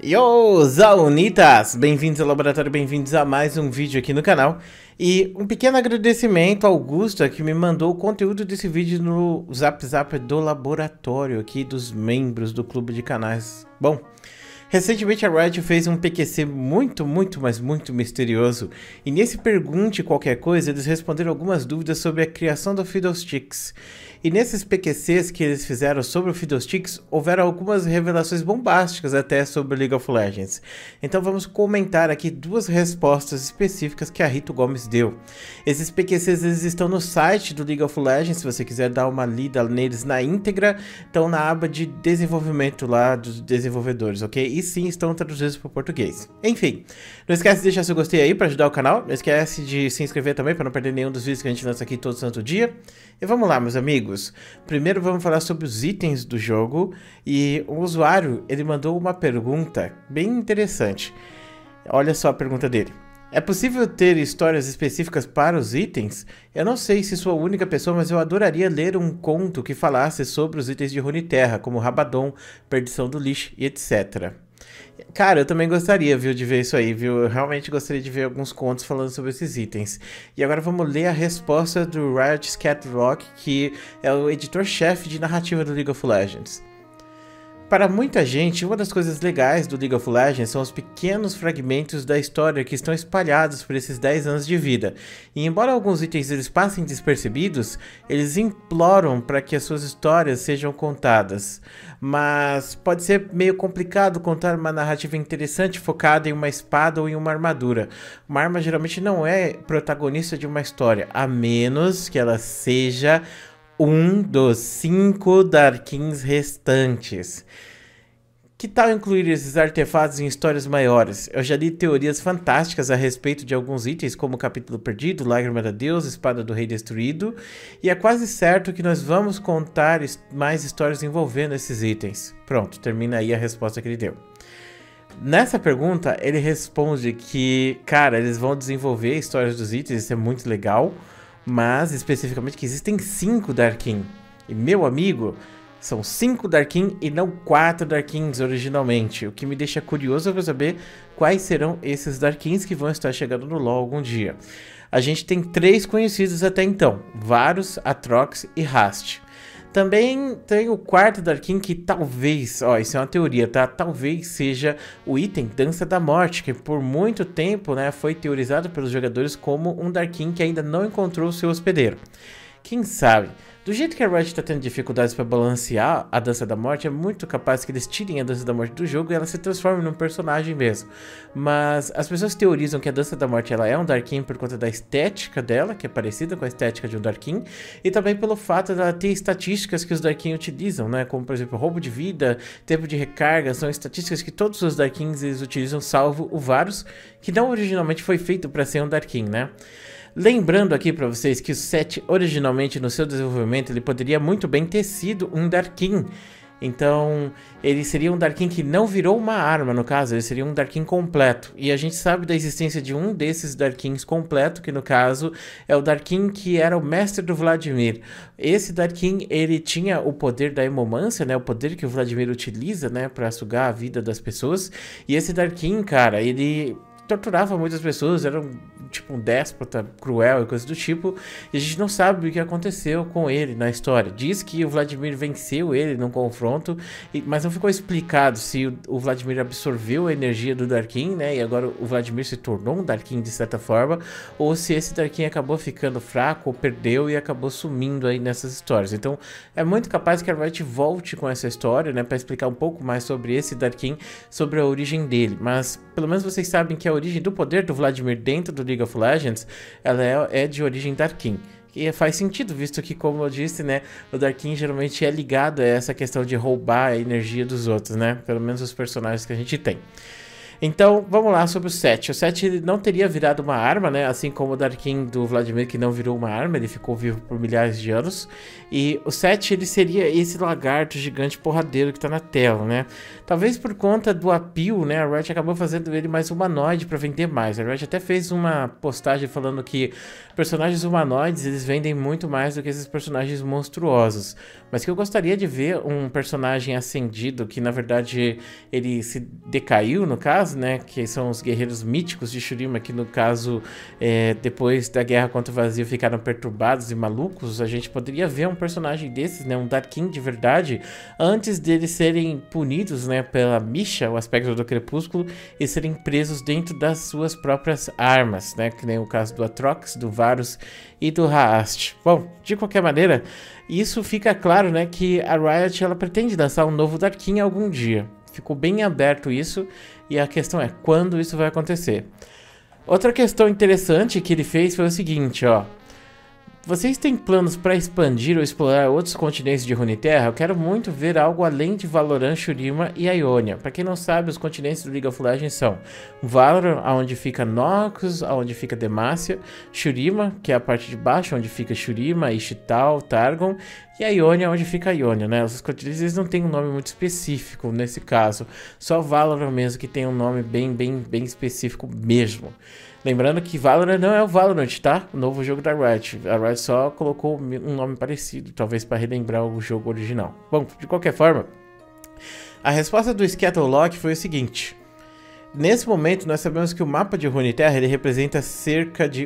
Yo, Zaunitas! Bem-vindos ao laboratório, bem-vindos a mais um vídeo aqui no canal. E um pequeno agradecimento ao Augusta que me mandou o conteúdo desse vídeo no Zap Zap do laboratório aqui dos membros do clube de canais. Bom, recentemente a Riot fez um PQC muito misterioso. E nesse Pergunte Qualquer Coisa, eles responderam algumas dúvidas sobre a criação do Fiddlesticks. E nesses PQCs que eles fizeram sobre o Fiddlesticks, houveram algumas revelações bombásticas até sobre League of Legends. Então vamos comentar aqui duas respostas específicas que a Rito Gomes deu. Esses PQCs eles estão no site do League of Legends, se você quiser dar uma lida neles na íntegra, estão na aba de desenvolvimento lá dos desenvolvedores, ok? E sim, estão traduzidos para o português. Enfim, não esquece de deixar seu gostei aí para ajudar o canal, não esquece de se inscrever também para não perder nenhum dos vídeos que a gente lança aqui todo santo dia. E vamos lá, meus amigos. Primeiro vamos falar sobre os itens do jogo e o usuário ele mandou uma pergunta bem interessante. Olha só a pergunta dele. É possível ter histórias específicas para os itens? Eu não sei se sou a única pessoa, mas eu adoraria ler um conto que falasse sobre os itens de Runeterra, como Rabadon, Perdição do Lich e etc. Cara, eu também gostaria, viu, de ver isso aí, viu? Eu realmente gostaria de ver alguns contos falando sobre esses itens. E agora vamos ler a resposta do Riot Scatrock, que é o editor-chefe de narrativa do League of Legends. Para muita gente, uma das coisas legais do League of Legends são os pequenos fragmentos da história que estão espalhados por esses 10 anos de vida. E embora alguns itens eles passem despercebidos, eles imploram para que as suas histórias sejam contadas. Mas pode ser meio complicado contar uma narrativa interessante focada em uma espada ou em uma armadura. Uma arma geralmente não é protagonista de uma história, a menos que ela seja um dos 5 Darkins restantes. Que tal incluir esses artefatos em histórias maiores? Eu já li teorias fantásticas a respeito de alguns itens, como o Capítulo Perdido, Lágrima da Deusa, Espada do Rei Destruído, e é quase certo que nós vamos contar mais histórias envolvendo esses itens. Pronto, termina aí a resposta que ele deu. Nessa pergunta, ele responde que, cara, eles vão desenvolver histórias dos itens, isso é muito legal, mas especificamente que existem 5 Darkin. E meu amigo, são 5 Darkin e não 4 Darkins originalmente, o que me deixa curioso para saber quais serão esses Darkins que vão estar chegando no LoL algum dia. A gente tem 3 conhecidos até então, Varus, Atrox e Rast. Também tem o 4º Darkin que talvez, ó, isso é uma teoria, tá? Talvez seja o item Dança da Morte, que por muito tempo, né, foi teorizado pelos jogadores como um Darkin que ainda não encontrou o seu hospedeiro. Quem sabe? Do jeito que a Riot está tendo dificuldades para balancear a Dança da Morte, é muito capaz que eles tirem a Dança da Morte do jogo e ela se transforme num personagem mesmo. Mas as pessoas teorizam que a Dança da Morte ela é um Darkin por conta da estética dela, que é parecida com a estética de um Darkin, e também pelo fato dela ter estatísticas que os Darkin utilizam, né? Como, por exemplo, roubo de vida, tempo de recarga, são estatísticas que todos os Darkins eles utilizam, salvo o Varus, que não originalmente foi feito para ser um Darkin, né? Lembrando aqui para vocês que o Sett originalmente no seu desenvolvimento ele poderia muito bem ter sido um Darkin. Então ele seria um Darkin que não virou uma arma, no caso, ele seria um Darkin completo. E a gente sabe da existência de um desses Darkins completo, que no caso é o Darkin que era o mestre do Vladimir. Esse Darkin ele tinha o poder da hemomância, né, o poder que o Vladimir utiliza, né, para sugar a vida das pessoas. E esse Darkin, cara, ele torturava muitas pessoas, era um déspota cruel e coisa do tipo, e a gente não sabe o que aconteceu com ele na história. Diz que o Vladimir venceu ele num confronto, mas não ficou explicado se o Vladimir absorveu a energia do Darkin, né, e agora o Vladimir se tornou um Darkin de certa forma, ou se esse Darkin acabou ficando fraco, ou perdeu e acabou sumindo aí nessas histórias. Então é muito capaz que a Riot volte com essa história, né, para explicar um pouco mais sobre esse Darkin, sobre a origem dele, mas pelo menos vocês sabem que a origem do poder do Vladimir dentro do League of Legends, ela é de origem Darkin. E faz sentido, visto que, como eu disse, né, o Darkin geralmente é ligado a essa questão de roubar a energia dos outros, né? Pelo menos os personagens que a gente tem. Então, vamos lá sobre o 7. O 7 ele não teria virado uma arma, né? Assim como o Darkin do Vladimir, que não virou uma arma, ele ficou vivo por milhares de anos. E o 7 ele seria esse lagarto gigante porradeiro que tá na tela, né? Talvez por conta do appeal, né? A Riot acabou fazendo ele mais humanoide para vender mais. A Riot até fez uma postagem falando que personagens humanoides eles vendem muito mais do que esses personagens monstruosos. Mas que eu gostaria de ver um personagem ascendido que na verdade ele se decaiu no caso, né, que são os guerreiros míticos de Shurima, que no caso, depois da guerra contra o vazio ficaram perturbados e malucos. A gente poderia ver um personagem desses, né, um Darkin de verdade, antes deles serem punidos, né, pela Misha, o aspecto do crepúsculo, e serem presos dentro das suas próprias armas, né, que nem o caso do Atrox, do Varus e do Haast. Bom, de qualquer maneira, isso fica claro, né, que a Riot ela pretende lançar um novo Darkin algum dia. Ficou bem aberto isso, e a questão é quando isso vai acontecer. Outra questão interessante que ele fez foi o seguinte, ó. Vocês têm planos para expandir ou explorar outros continentes de Runeterra? Eu quero muito ver algo além de Valoran, Shurima e Ionia. Para quem não sabe, os continentes do League of Legends são Valoran, onde fica Noxus, onde fica Demacia, Shurima, que é a parte de baixo, onde fica Shurima, Ixtal, Targon, e a Ionia, onde fica a Ionia, né? Os continentes eles não têm um nome muito específico nesse caso, só Valoran mesmo que tem um nome bem específico mesmo. Lembrando que Valorant não é o Valorant, tá? O novo jogo da Riot. A Riot só colocou um nome parecido, talvez para relembrar o jogo original. Bom, de qualquer forma, a resposta do Scatterlock foi o seguinte. Nesse momento, nós sabemos que o mapa de Runeterra ele representa cerca de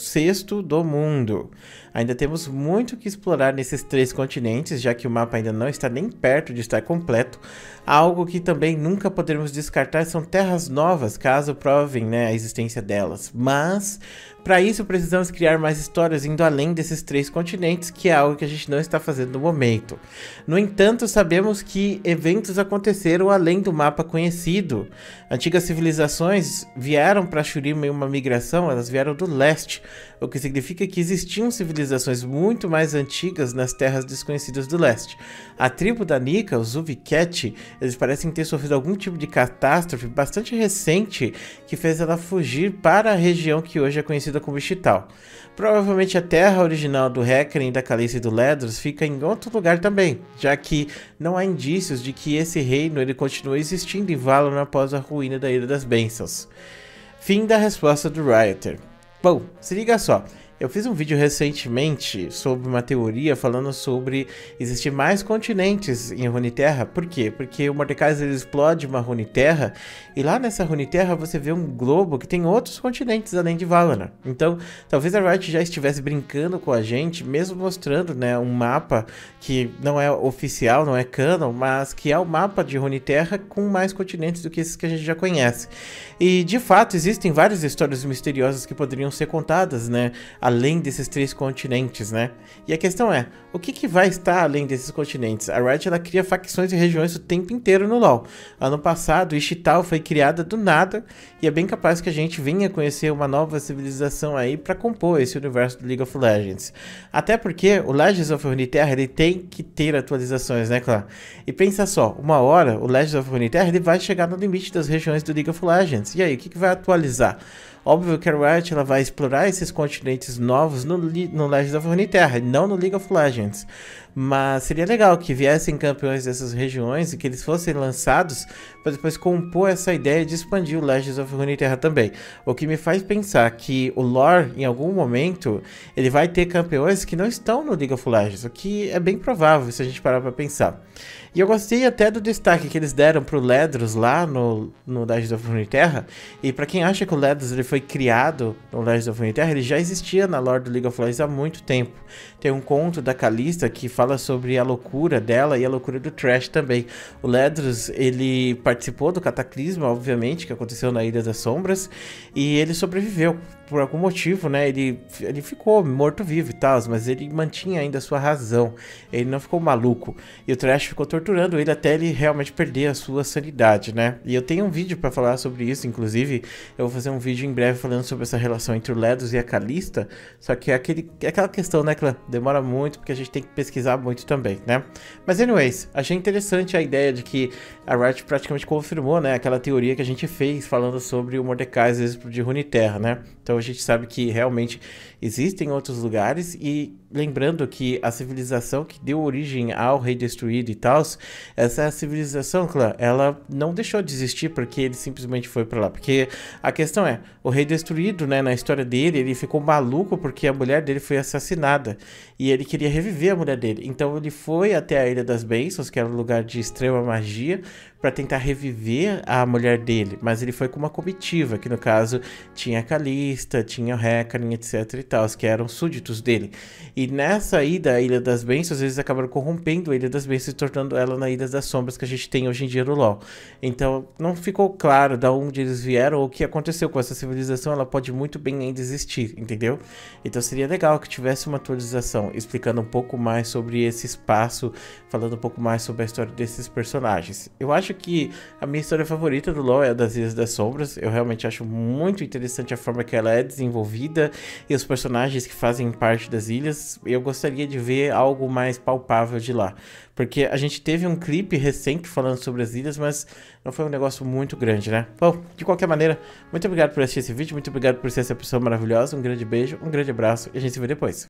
1/6 do mundo. Ainda temos muito que explorar nesses 3 continentes, já que o mapa ainda não está nem perto de estar completo. Algo que também nunca poderemos descartar são terras novas, caso provem, né, a existência delas. Mas, para isso, precisamos criar mais histórias indo além desses 3 continentes, que é algo que a gente não está fazendo no momento. No entanto, sabemos que eventos aconteceram além do mapa conhecido. Antigas civilizações vieram para Shurima em uma migração, elas vieram do leste, o que significa que existiam civilizações muito mais antigas nas terras desconhecidas do leste. A tribo da Nika, os Uviket, eles parecem ter sofrido algum tipo de catástrofe bastante recente que fez ela fugir para a região que hoje é conhecida como Ixtal. Provavelmente a terra original do Hecarim, da Calice e do Ledros fica em outro lugar também, já que não há indícios de que esse reino ele continue existindo em Valorant após a ruína da Ilha das Bênçãos. Fim da resposta do Rioter. Bom, se liga só. Eu fiz um vídeo recentemente sobre uma teoria falando sobre existir mais continentes em Runeterra. Por quê? Porque o Mordekaiser explode uma Runeterra e lá nessa Runeterra você vê um globo que tem outros continentes além de Valorant. Então, talvez a Riot já estivesse brincando com a gente, mesmo mostrando, né, um mapa que não é oficial, não é canon, mas que é o mapa de Runeterra com mais continentes do que esses que a gente já conhece. E, de fato, existem várias histórias misteriosas que poderiam ser contadas, né, além desses 3 continentes, né? E a questão é, o que vai estar além desses continentes? A Riot ela cria facções e regiões o tempo inteiro no LoL. Ano passado, Ixtal foi criada do nada e é bem capaz que a gente venha conhecer uma nova civilização aí para compor esse universo do League of Legends. Até porque o Legends of Runeterra ele tem que ter atualizações, né, claro? E pensa só, uma hora o Legends of Runeterra ele vai chegar no limite das regiões do League of Legends. E aí, o que vai atualizar? Óbvio que a Riot ela vai explorar esses continentes novos no Legends of Runeterra, e não no League of Legends. Mas seria legal que viessem campeões dessas regiões e que eles fossem lançados para depois compor essa ideia de expandir o Legends of Runeterra também. O que me faz pensar que o lore, em algum momento, ele vai ter campeões que não estão no League of Legends, o que é bem provável se a gente parar para pensar. E eu gostei até do destaque que eles deram pro Ledros lá no Legends of Runeterra. E para quem acha que o Ledros ele foi criado no Legends of Runeterra, ele já existia na lore do League of Legends há muito tempo. Tem um conto da Kalista que fala sobre a loucura dela e a loucura do Thresh também. O Ledros, ele participou do cataclisma, obviamente, que aconteceu na Ilha das Sombras, e ele sobreviveu. por algum motivo, né, ele ficou morto-vivo e tal, mas ele mantinha ainda a sua razão, ele não ficou maluco, e o Trash ficou torturando ele até ele realmente perder a sua sanidade, né, e eu tenho um vídeo pra falar sobre isso, inclusive, eu vou fazer um vídeo em breve falando sobre essa relação entre o Ledos e a Calista, só que é aquela questão, né, que demora muito, porque a gente tem que pesquisar muito também, né, mas anyways, achei interessante a ideia de que a Riot praticamente confirmou, né, aquela teoria que a gente fez falando sobre o Mordecai às vezes de Runeterra, né? Então a gente sabe que realmente existem outros lugares e lembrando que a civilização que deu origem ao Rei Destruído e tal, essa civilização, clã, ela não deixou de existir porque ele simplesmente foi pra lá. Porque a questão é, o Rei Destruído, né, na história dele, ele ficou maluco porque a mulher dele foi assassinada e ele queria reviver a mulher dele. Então ele foi até a Ilha das Bênçãos, que era um lugar de extrema magia, para tentar reviver a mulher dele, mas ele foi com uma comitiva, que no caso tinha a Calista, tinha o Hecarim, etc e tal, que eram súditos dele. E nessa ida à Ilha das Bênçãos, eles acabaram corrompendo a Ilha das Bênçãos e tornando ela na Ilha das Sombras que a gente tem hoje em dia no LoL. Então não ficou claro de onde eles vieram ou o que aconteceu com essa civilização, ela pode muito bem ainda existir, entendeu? Então seria legal que tivesse uma atualização explicando um pouco mais sobre esse espaço, falando um pouco mais sobre a história desses personagens. Eu acho que a minha história favorita do LoL é a das Ilhas das Sombras. Eu realmente acho muito interessante a forma que ela é desenvolvida e os personagens que fazem parte das ilhas. Eu gostaria de ver algo mais palpável de lá, porque a gente teve um clipe recente falando sobre as ilhas, mas não foi um negócio muito grande, né? Bom, de qualquer maneira, muito obrigado por assistir esse vídeo, muito obrigado por ser essa pessoa maravilhosa, um grande beijo, um grande abraço e a gente se vê depois.